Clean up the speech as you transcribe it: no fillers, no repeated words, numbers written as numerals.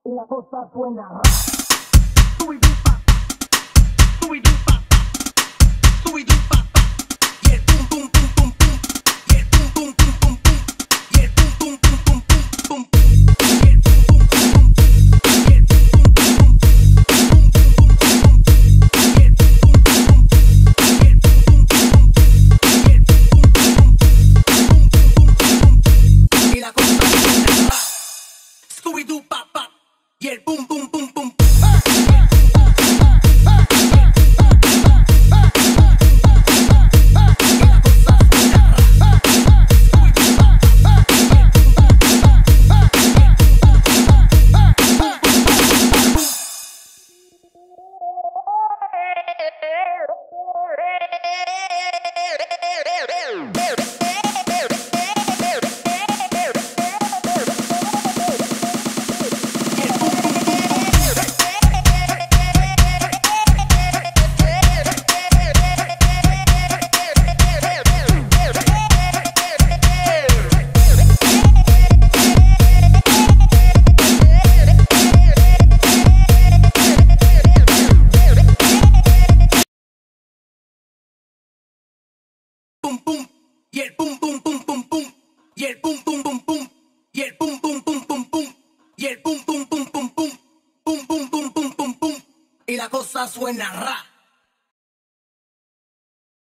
y la cosa suena ra. Subidupa, subidupa, subidupa, y el pum pum pum pum pum, y el pum pum pum pum pum, y el pum pum pum pum pum pum, y el pum pum pum pum pum, y el pum pum pum pum, pum pum pum pum pum, y el pum pum pum pum, y el pum pum pum pum, y el pum pum pum pum, pum pum pum pum pum, y la cosa suena ra. Subidupa pa, y el pum pum pum pum. Pum pum, y el pum pum pum pum pum, y el pum pum pum pum, y el pum pum pum pum pum, y el pum pum pum pum pum, pum pum pum pum pum pum, y la cosa suena ra.